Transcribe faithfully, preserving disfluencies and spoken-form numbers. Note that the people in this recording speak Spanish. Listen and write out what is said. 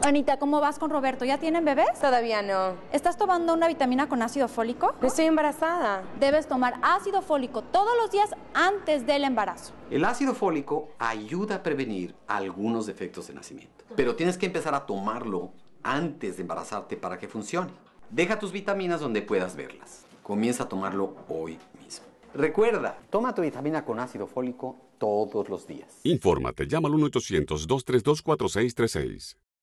Anita, ¿cómo vas con Roberto? ¿Ya tienen bebés? Todavía no. ¿Estás tomando una vitamina con ácido fólico? Estoy embarazada. Debes tomar ácido fólico todos los días antes del embarazo. El ácido fólico ayuda a prevenir algunos defectos de nacimiento, pero tienes que empezar a tomarlo antes de embarazarte para que funcione. Deja tus vitaminas donde puedas verlas. Comienza a tomarlo hoy mismo. Recuerda, toma tu vitamina con ácido fólico todos los días. Infórmate, llama al uno ochocientos, dos tres dos, cuatro seis tres seis.